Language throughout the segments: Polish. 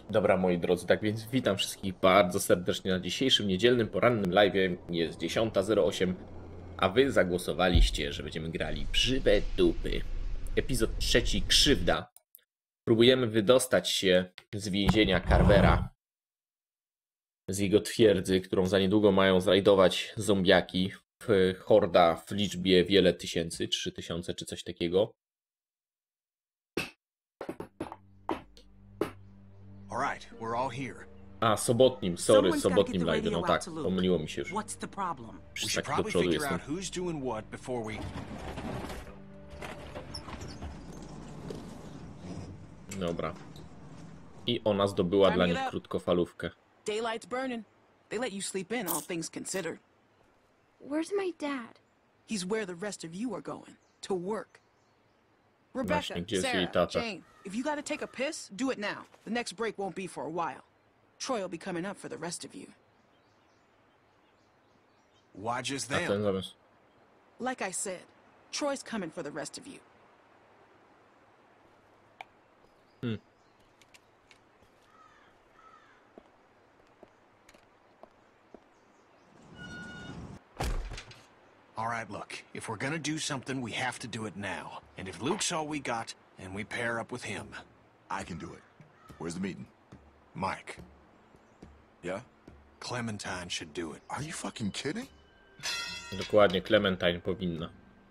Dobra, moi drodzy, tak więc witam wszystkich bardzo serdecznie na dzisiejszym niedzielnym porannym live'ie. Jest 10:08, a wy zagłosowaliście, że będziemy grali w żywe dupy. Epizod 3, Krzywda. Próbujemy wydostać się z więzienia Carvera, z jego twierdzy, którą za niedługo mają zrajdować zombiaki, horda w liczbie wiele tysięcy, 3000 czy coś takiego. Alright, we're all here. A, sobotnim, sorry, sobotnim live, no tak, pomyliło mi się już. What's the problem? We Już should taki do probably przodu figure jestem. out who's doing what before we... Dobra. I ona zdobyła dla nich krótkofalówkę. Daylight's burning. They let you sleep in, all things considered. Where's my dad? He's where the rest of you are going. To work. Rebecca, Właśnie, gdzie jest jej Sarah, tata? Jane, if you gotta take a piss, do it now. The next break won't be for a while. Troy will be coming up for the rest of you. Why just A ten them? zamiast... Like I said, Troy's coming for the rest of you. Alright, look. If we're gonna do something, we have to do it now. And if Luke's all we got, then we pair up with him. I can do it. Where's the meeting? Mike, Yeah? Clementine should do it. Are you fucking kidding? Dokładnie, Clementine powinna.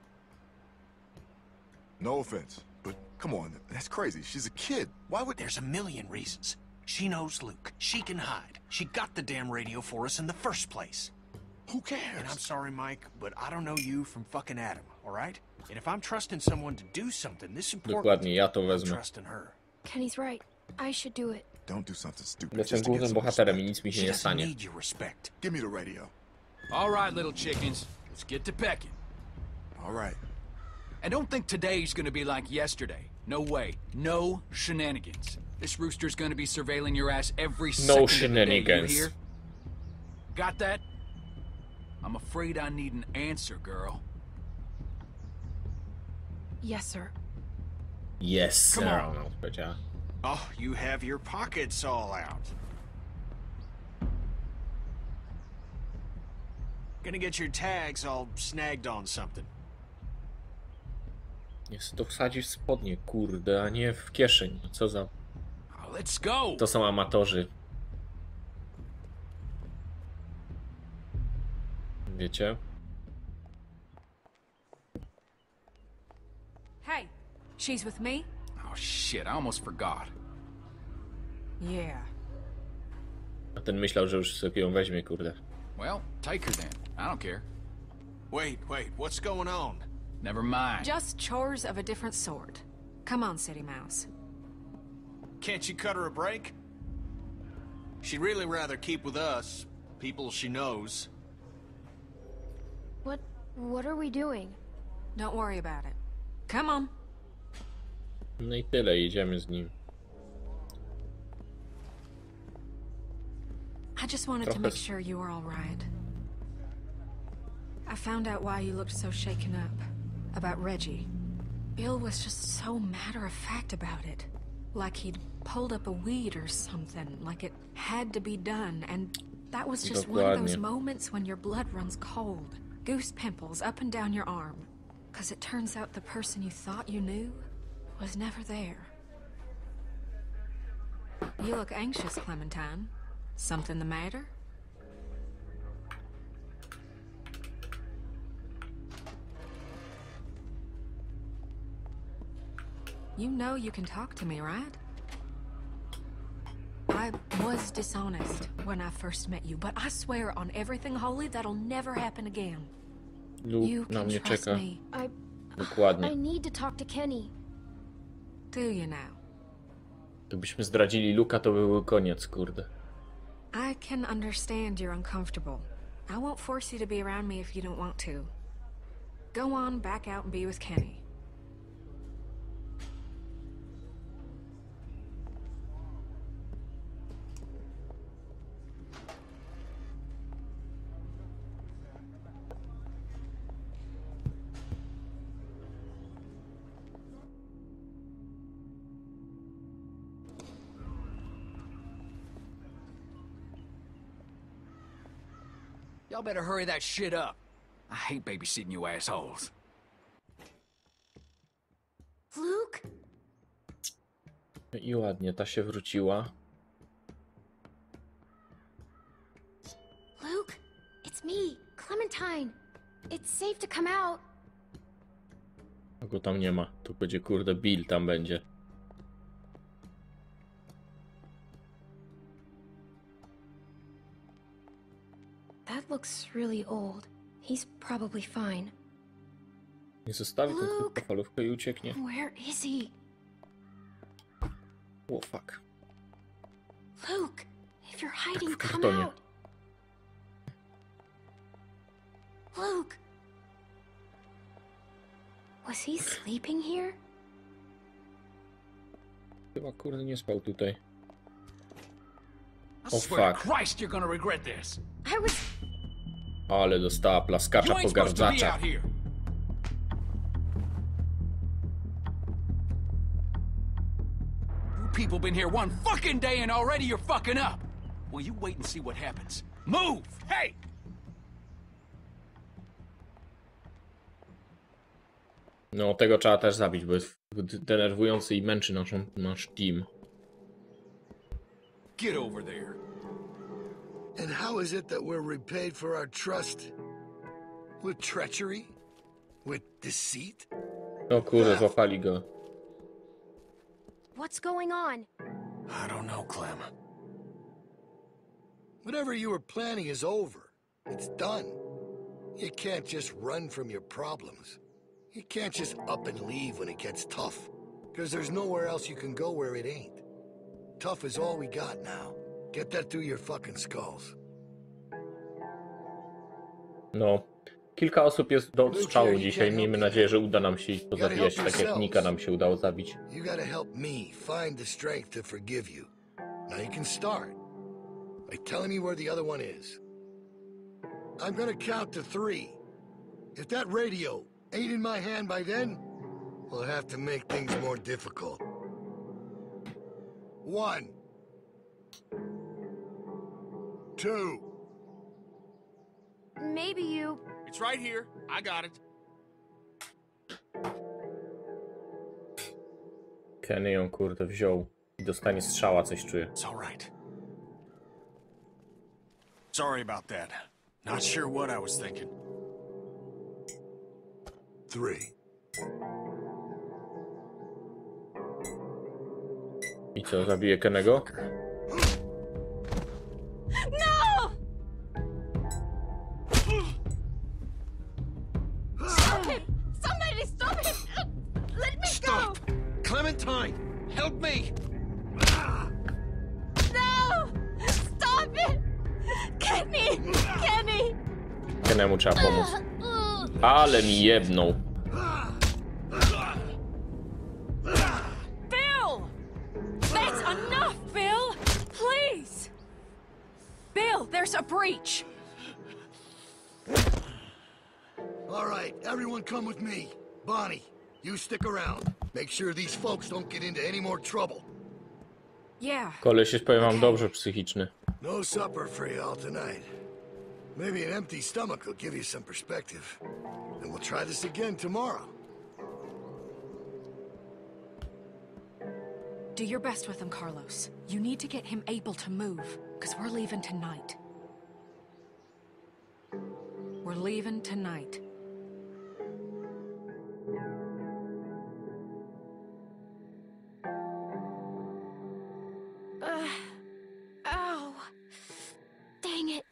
No offense, but come on, that's crazy. She's a kid. Why would... There's a million reasons. She knows Luke. She can hide. She got the damn radio for us in the first place. Who And I'm cares? sorry, Mike, but I don't know you from fucking Adam, alright? And if I'm trusting someone to do something this important, Dokładnie, ja to I'm wezmę. trusting her. Kenny's right. I should do it. Don't do something stupid Jestem just to get głównym some bohaterem i respect. nic mi się She nie doesn't stanie. need your respect. Give me the radio. All right, little chickens, let's get to pecking. All right. And don't think today's gonna be like yesterday. No way. No shenanigans. This rooster's gonna be surveilling your ass every second of the day, you shenanigans. hear? Got that? I'm afraid I need an answer, girl. Yes, sir. Yes, Come sir, on. ona odpowiedziała. Oh, you have your pockets all out. Gonna get your tags all snagged on something. Jest to wsadzić w spodnie, kurde, a nie w kieszeń. Co za... Oh, let's go! To są amatorzy. Wiecie? Hey, she's with me? Oh shit, I almost forgot. Yeah. A ten myślał, że już sobie ją weźmie, kurde. Well, take her then. I don't care. Wait, what's going on? Never mind. Just chores of a different sort. Come on, City Mouse. Can't you cut her a break? She'd really rather keep with us, people she knows. What are we doing? Don't worry about it. Come on. No i tyle, idziemy z nim. I just wanted to make sure you were all right. I found out why you looked so shaken up. About Reggie. Bill was just so matter-of-fact about it. Like he'd pulled up a weed or something. Like it had to be done. And that was just one of those Dokładnie. moments when your blood runs cold. Goose pimples up and down your arm. 'Cause it turns out the person you thought you knew was never there. You look anxious, Clementine. Something the matter? You know you can talk to me, right? I was dishonest when I first met you, but I swear on everything holy that'll never happen again. You Luke na can mnie trust czeka. me. Dokładnie. I need to talk to Kenny. Do you now? Gdybyśmy zdradzili Luka, to by był koniec, kurde. I can understand you're uncomfortable. I won't force you to be around me if you don't want to. Go on back out and be with Kenny. Y'all better hurry that shit up. I hate babysitting you assholes. Luke? I ładnie, ta się wróciła. Luke? It's me, Clementine. It's safe to come out. A go tam nie ma. Tu będzie kurde Bill, tam będzie. That looks really old. He's probably fine. Nie zostawi tą Luke! krótkofalówkę i ucieknie. Where is he? O fuck. Luke, if you're hiding, w come kartonie. out. Luke. Was he sleeping here? Chyba kurde nie spał tutaj. I Oh, swear to fuck. Christ, you're gonna regret this. I was... Ale dostała You plaskacza ain't supposed to be pogardzacza. out here. You people been here one fucking day and already you're fucking up. Well, you wait and see what happens. Move! Hey! No tego trzeba też zabić, bo jest denerwujący i męczy nasz team. Get over there. And how is it that we're repaid for our trust? With treachery? With deceit? O kurde, złapali go. What's going on? I don't know, Clem. Whatever you were planning is over. It's done. You can't just run from your problems. You can't just up and leave when it gets tough. Because there's nowhere else you can go where it ain't. Tough is all we got now. Get that through your fucking skulls. No. Kilka osób jest do odstrzału dzisiaj. Miejmy nadzieję, że uda nam się ich pozabijać, tak jak Nika nam się udało zabić. You gotta help me find the strength to forgive you. Now you can start by telling me where the other one is. I'm gonna count to 3. If that radio ain't in my hand by then, we'll have to make things more difficult. 1, 2. Maybe you... It's right here. I got it. Kenny ją kurde wziął i dostanie strzała, coś czuję. It's all right. Sorry about that. Not sure what I was thinking. 3. I co, zabije Kennego? No! Stop him! Somebody stop him! Let me Stop! Clementine! Help me! No! Stop it! Kenny! Kenny! Kennemu trzeba pomóc. Ale mi jebnął. Bill! That's enough, Bill! Please! Bill, there's a breach! All right, everyone come with me. Bonnie, you stick around. Make sure these folks don't get into any more trouble. Yeah. Koleś jest, powiem wam, dobrze psychiczny. No supper for y'all tonight. Maybe an empty stomach will give you some perspective. And we'll try this again tomorrow. Do your best with him, Carlos. You need to get him able to move, because we're leaving tonight. We're leaving tonight. Ow. Dang it.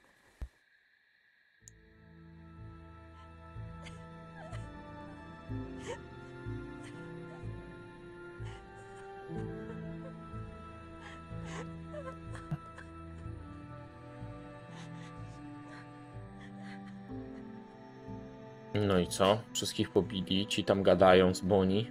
No i co? Wszystkich pobili. Ci tam gadają z Bonnie.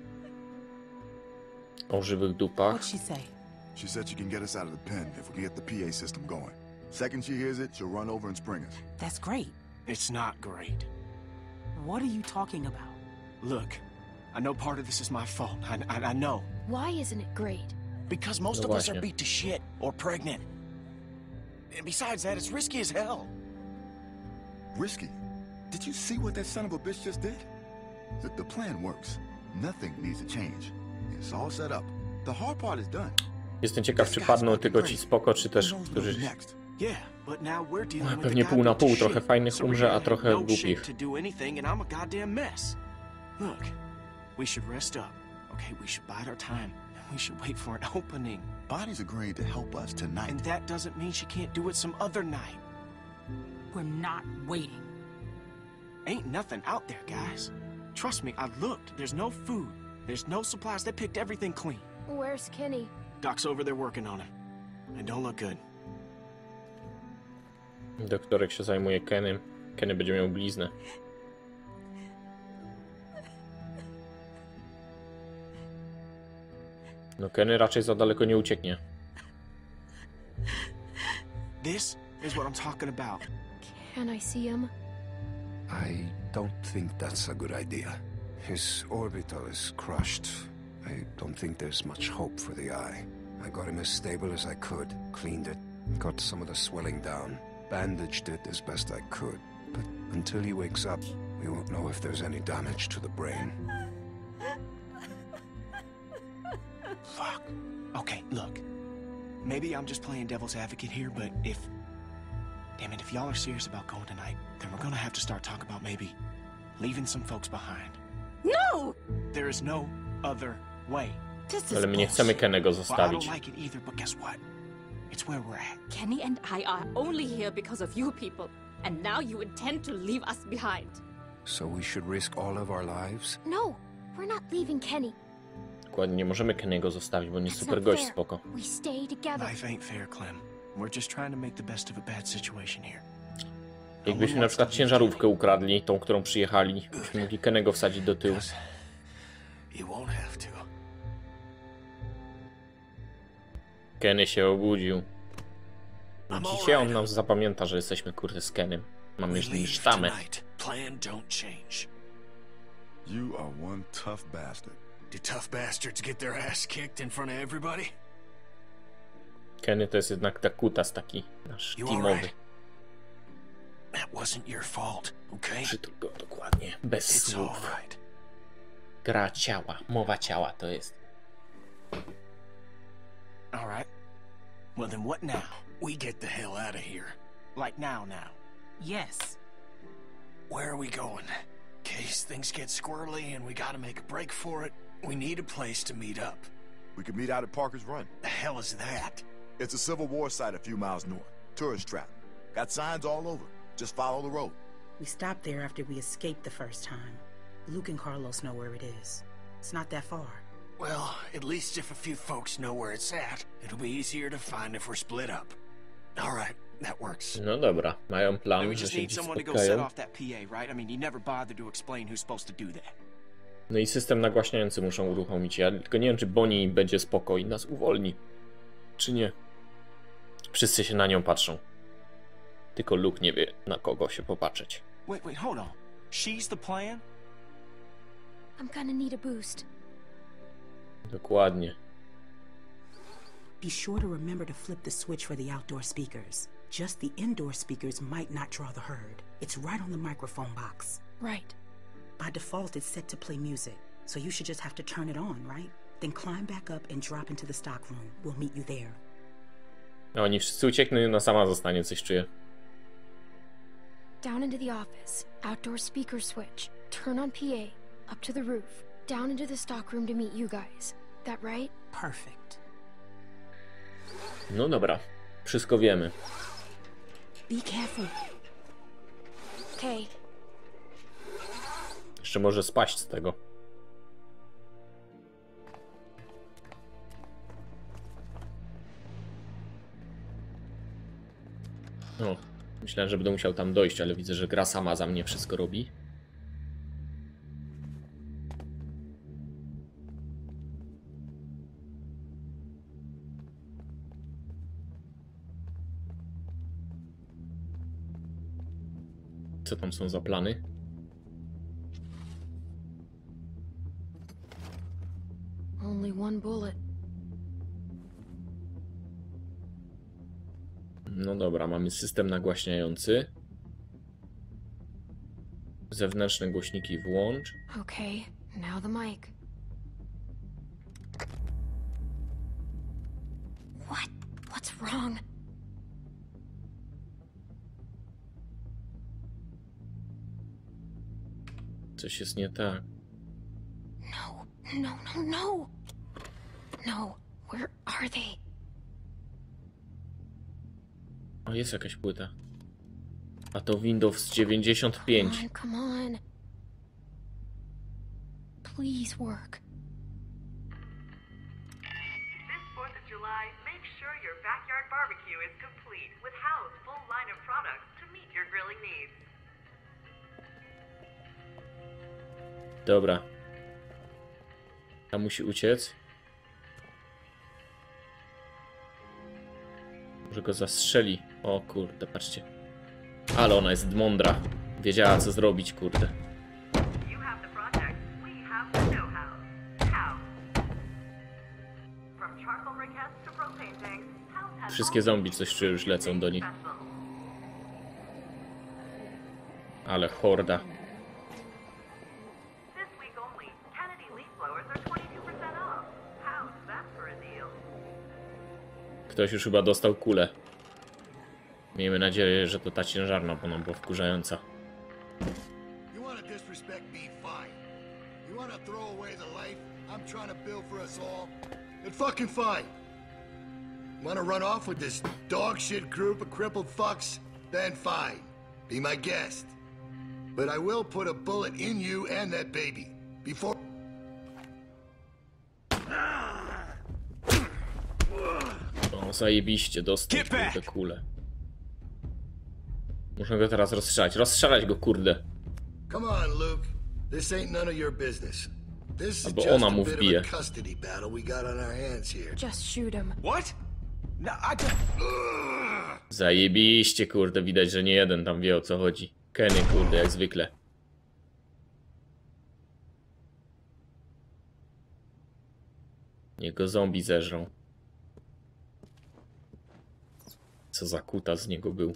O żywych dupach. What'd she say? She said she can get us out of the pen if we can get the PA system going. Second she hears it, she'll run over and spring us. That's great. It's not great. What are you talking about? Look, I know part of this is my fault. I know. Why isn't it great? Because most No of us are właśnie. beat to shit or pregnant. And besides that, it's risky as hell. Risky. Did you see what that son of a bitch just did? The plan works. Nothing needs to change. It's all set up. The hard part is done. Jestem ciekaw, czy padną tylko ci spoko, czy też którzy... Yeah, but now we're dealing with Pewnie pół na pół, trochę fajnych umrze, a trochę głupich. Look, we should rest up. Okay, we should bide our time. We should wait for an opening. Bonnie's agreed to help us tonight. And that doesn't mean she can't do it some other night. We're not waiting. Ain't nothing out there, guys. Trust me, I looked. There's no food. There's no supplies. They picked everything clean. Where's Kenny? Doc's over there working on him. It don't look good. Doktorek się zajmuje Kenem. Kenny będzie miał bliznę. No Kenny raczej za daleko nie ucieknie. This is what I'm talking about. Can I see him? I don't think that's a good idea. His orbital is crushed. I don't think there's much hope for the eye. I got him as stable as I could, cleaned it, got some of the swelling down, bandaged it as best I could. But until he wakes up, we won't know if there's any damage to the brain. Fuck. Okay, look. Maybe I'm just playing devil's advocate here, but if... Damn it, if y'all are serious about going tonight, then we're gonna have to start talking about maybe leaving some folks behind. No! There is no other way. Ale my nie chcemy Kennego Well, I zostawić. don't like it either, but guess what? It's where we're at. Kenny and I are only here because of you people, and now you intend to leave us behind. So we should risk all of our lives? No, we're not leaving Kenny. Dokładnie, nie możemy Kennego zostawić, bo nie jest That's super not gość, fair. spoko. We stay together. Life ain't fair, Clem. We're just trying to make the best of a bad situation here. Jakbyśmy na przykład ciężarówkę ukradli, tą, którą przyjechali, byśmy mogli Kennego wsadzić do tyłu. You won't have to. Kenny się obudził. Dzisiaj on nam zapamięta, że jesteśmy kurde z Kenem. Mamy z nim sztamę. Plan don't change. You are one tough bastard. Do tough bastards get their ass kicked in front of everybody? Kenny to jest jednak ta kutas taki nasz You teamowy. alright? That wasn't your fault, okay? Przytul go dokładnie, bez It's słów. alright. Gra ciała, mowa ciała to jest. Alright. Well then what now? We get the hell out of here. Like now. Yes. Where are we going? In case things get squirrely and we gotta make a break for it, we need a place to meet up. We could meet out at Parker's Run. The hell is that? It's a Civil War site a few miles north. Tourist trap. Got signs all over. Just follow the road. We stopped there after we escaped the first time. Luke and Carlos know where it is. It's not that far. Well, at least if a few folks know where it's at, it'll be easier to find if we're split up. Alright, that works. No dobra, mają plan, We że just się need gdzieś someone to go set spotkają. off that PA, right? I mean, you never bothered to explain who's supposed to do that. No i system nagłaśniający muszą uruchomić. Ja tylko nie wiem, czy Bonnie będzie spoko i nas uwolni. Czy nie. Wszyscy się na nią patrzą. Tylko Luke nie wie, na kogo się popatrzeć. Wait, hold on. She's the plan? I'm gonna need a boost. Dokładnie. Be sure to remember to flip the switch for the outdoor speakers. Just the indoor speakers might not draw the herd. It's right on the microphone box. Right. By default, it's set to play music, so you should just have to turn it on, right? Then climb back up and drop into the stock room. We'll meet you there. No oni wszyscy uciekną i ona sama zostanie, coś czuję. Down into the office. Outdoor speaker switch. Turn on PA. Up to the roof. Down into the stock room to meet you guys. That right? Perfect. No dobra, wszystko wiemy. Be careful. Okay. Jeszcze może spaść z tego. No, myślałem, że będę musiał tam dojść, ale widzę, że gra sama za mnie wszystko robi. Co tam są za plany? Only one bullet. No dobra, mamy system nagłaśniający. Zewnętrzne głośniki włącz. Okay, now the mic. What? What's wrong? Coś jest nie tak. No, no, no, no! No, where are they? O, jest jakaś płyta. A to Windows 95. Come on. Please work. This 4th of July, make sure your backyard barbecue is complete with Hal's full line of products to meet your grilling needs. Dobra. Ta musi uciec. Może go zastrzeli. O kurde, patrzcie. Ale ona jest mądra. Wiedziała co zrobić, kurde. Wszystkie zombie coś czują, już lecą do nich. Ale horda. Ktoś już chyba dostał kulę. Miejmy nadzieję, że to ta ciężarna, bo ona była wkurzająca. Wanna run off with this dog shit group of crippled fucks? Then fine. Be my guest. But I will put a bullet in you and that baby. Before... O, zajebiście, dostał te kule. Muszę go teraz rozstrzelać. Rozstrzelać go, kurde. Come on, Luke. This ain't none of your business. This is Albo just ona a mu bit wbije. of a custody battle we got on our hands here. Just shoot him. What? No, Zajebiście, kurde. Widać, że nie jeden tam wie o co chodzi. Kenny, kurde, jak zwykle. Niech go zombie zeżrą. Co za kuta z niego był.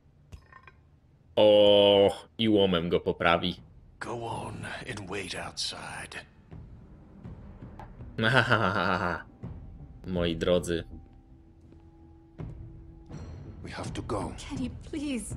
O, i łomem go poprawi. Go on and wait outside. Moi drodzy. We have to go. Teddy, please.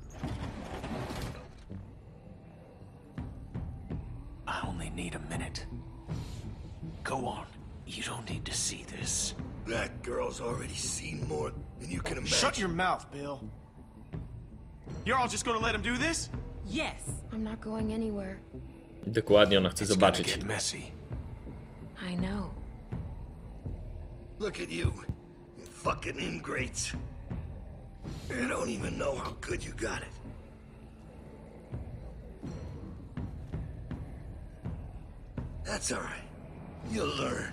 I only need a minute. Go on. You don't need to see this. That girl's already seen more than you can imagine. Shut your mouth, Bill. You're all just gonna let him do this? Yes. I'm not going anywhere. Dokładnie, ona chce It's zobaczyć. gonna get messy. I know. Look at you fucking ingrates. You don't even know how good you got it. That's all right. You'll learn.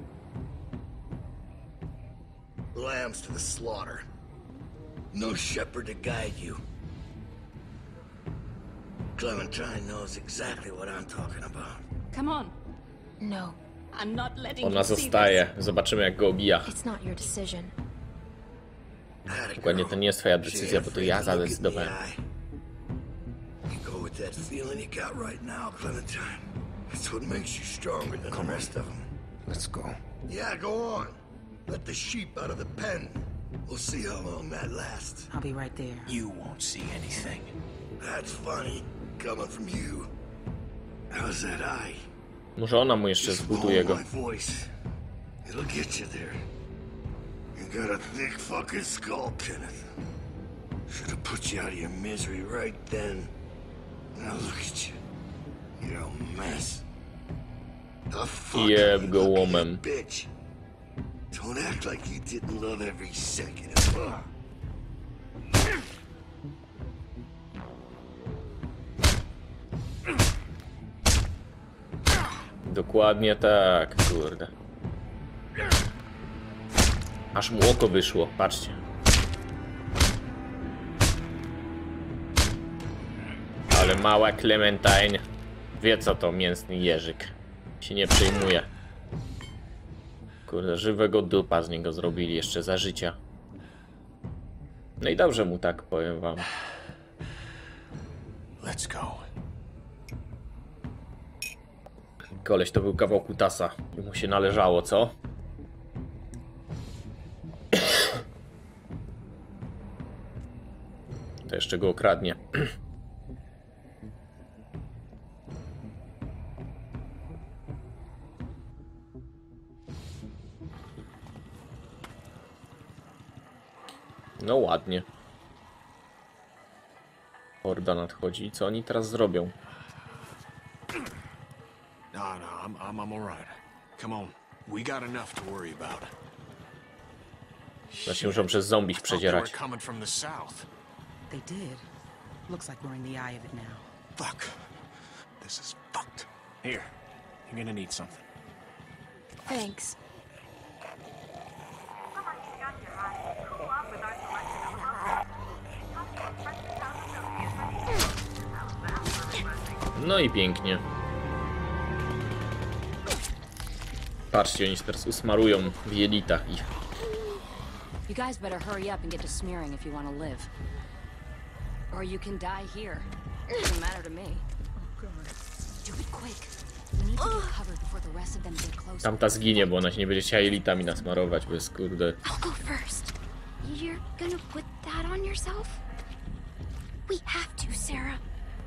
Lambs to the slaughter. No shepherd to guide you. Clementine knows exactly what I'm talking about. Come on. No, I'm not letting Ona you see zostaje. Zobaczymy jak go obija. it's not your decision. Dokładnie, to nie jest twoja decyzja, bo to ja zadecydowałem. You go with that feeling you got right now, Clementine. That's what makes you stronger than the rest of them. Let's go. Yeah, go on. Let the sheep out of the pen. We'll see how long that lasts. I'll be right there. You won't see anything. That's funny, coming from you. How's that eye? Może ona mu jeszcze zbuduje go. My voice. It'll get you there. You got a thick fucking skull, Kenneth. Should have put you out of your misery right then. Now look at you. You're a mess. The fuck Jeb go look at łomem. you, bitch. Don't act like you didn't love every second of it. Dokładnie tak, kurde. Aż mu oko wyszło, patrzcie. Ale mała Clementine wie co to mięsny jeżyk. Się nie przejmuje. Kurde, żywego dupa z niego zrobili jeszcze za życia. No i dobrze mu tak, powiem wam. Let's go. Koleś to był kawał kutasa. Mu się należało, co? To jeszcze go okradnie. No ładnie. Horda nadchodzi. Co oni teraz zrobią? No, I'm all right. Come on, we got enough to worry about. Znaczy muszą przez zombie przedzierać. They did. Looks like we're in the eye of it now. Fuck. This is fucked. Here, you're gonna need something. Thanks. No i pięknie. Patrzcie, oni się teraz usmarują w jelitach ich. You guys better hurry up and get to smearing if you want to live. Or you can die here. Doesn't matter to me. Do it quick. We need to get covered before the rest of them get close. Tamta zginie, bo ona się nie będzie chciała jelitami nasmarować, bo jest kurde. I'll go first. You're gonna put that on yourself? We have to, Sarah.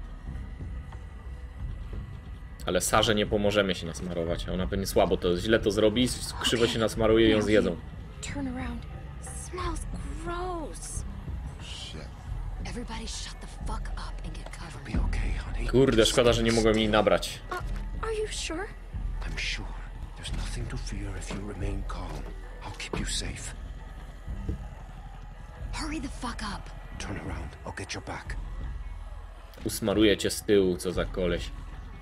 Ale Sarze nie pomożemy się nasmarować. Ona pewnie słabo to, źle to zrobi, krzywo się nasmaruje i ją zjedzą. Turn around. Smells gross. Everybody shut the fuck up and get covered. Be okay, honey. Kurde, szkoda, że nie mogłem jej nabrać. Are you sure? I'm sure. There's nothing to fear if you remain calm. I'll keep you safe. Hurry the fuck up. Turn around. I'll get your back. Usmaruję cię z tyłu, co za koleś.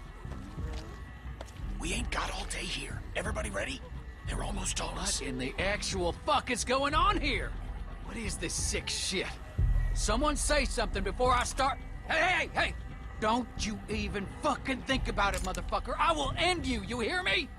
We ain't got all day here. Everybody ready? They're almost told us. What in the actual fuck is going on here? What is this sick shit? Someone say something before I start. Hey! Don't you even fucking think about it, motherfucker. I will end you. You hear me?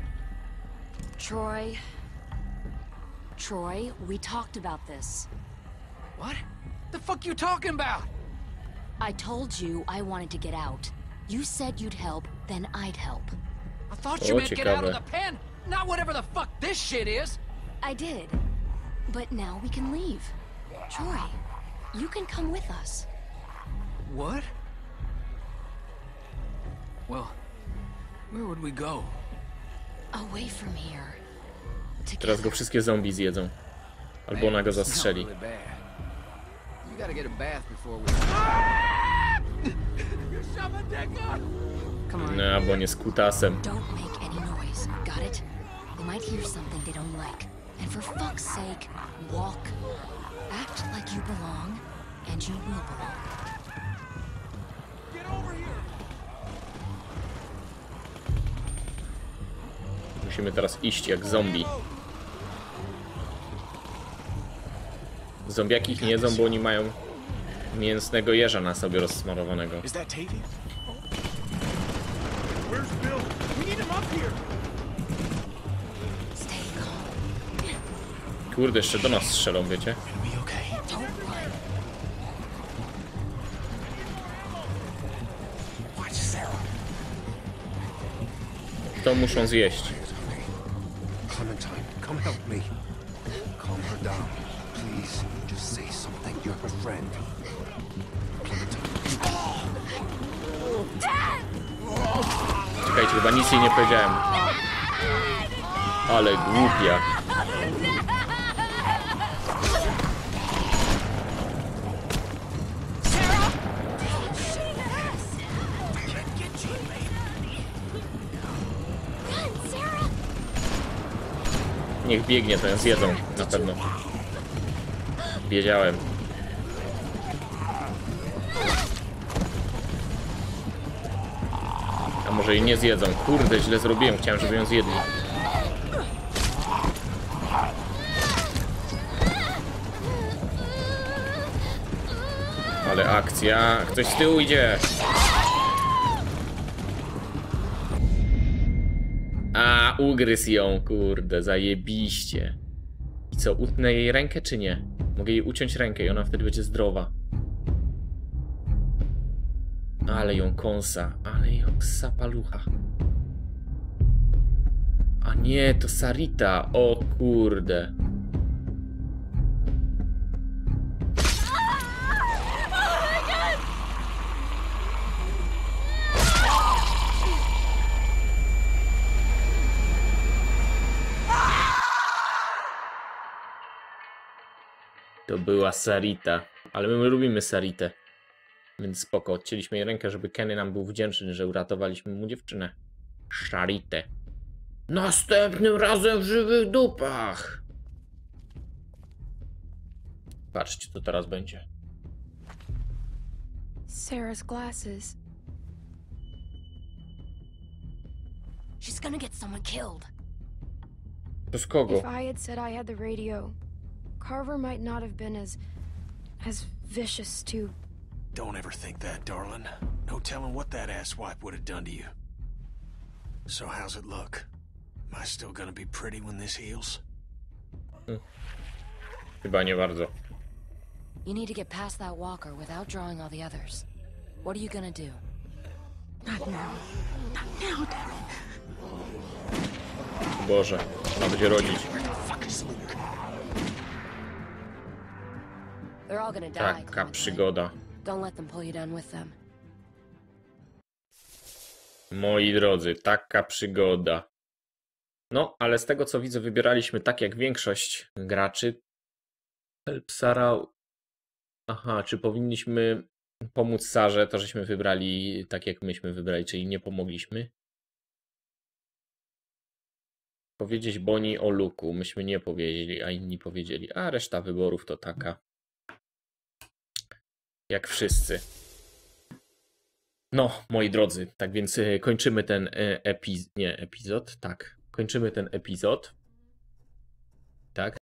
Troy, we talked about this. What? The fuck you talking about? I told you I wanted to get out. You said you'd help, then I'd help. I thought you meant get out of the pen, not whatever the fuck this shit is. I did. But now we can leave. Troy, you can come with us. What? Well, where would we go? Away from here. Teraz go wszystkie zombie zjedzą. Albo ona go zastrzeli. You gotta get a bath before we... You're shoving dick up! No, bo nie z kutasem. Don't make any noise, got it? They might hear something they don't like. And for fuck's sake, walk. Act like you belong, and you will belong. Get over here! Musimy teraz iść jak zombie. Zombiaki ich nie jedzą, bo oni mają mięsnego jeża na sobie rozsmarowanego. Kurde, jeszcze do nas strzelą, wiecie? To muszą zjeść. Clementine, come help me. Calm her down. Please, just say something. You're her friend. Czekajcie, chyba nic jej nie powiedziałem. Ale głupia. Niech biegnie, to ją zjedzą, na pewno. Wiedziałem. A może jej nie zjedzą? Kurde, źle zrobiłem, chciałem, żeby ją zjedli. Ale akcja, ktoś z tyłu idzie. A, ugryzł ją, kurde, zajebiście. I co, utnę jej rękę, czy nie? Mogę jej uciąć rękę i ona wtedy będzie zdrowa. Ale ją kąsa, ale ją sapalucha. A nie, to Sarita. O kurde. To była Sarita. Ale my lubimy Saritę. Więc spoko. Odcięliśmy jej rękę, żeby Kenny nam był wdzięczny, że uratowaliśmy mu dziewczynę. Saritę. Następnym razem w żywych dupach. Patrzcie, co teraz będzie. Sarah's glasses. She's gonna get someone killed. To z kogo? If I had said I had the radio, Carver might not have been as vicious to... Don't ever think that, darling. No telling what that asswipe would have done to you. So how's it look? Am I still gonna be pretty when this heals? Chyba nie bardzo. You need to get past that walker without drawing all the others. What are you gonna do? Not now. Not now, damn it. Boże, ona będzie rodzić. They're all gonna die. Taka przygoda. Don't let them pull you down with them. Moi drodzy, taka przygoda. No, ale z tego co widzę, wybieraliśmy tak jak większość graczy. Help Sarah. Aha, czy powinniśmy pomóc Sarze? To żeśmy wybrali tak jak myśmy wybrali, czyli nie pomogliśmy. Powiedzieć Bonnie o Luke'u. Myśmy nie powiedzieli, a inni powiedzieli. A reszta wyborów to taka. Jak wszyscy. No, moi drodzy, tak więc kończymy ten epizod. Tak, kończymy ten epizod. Tak.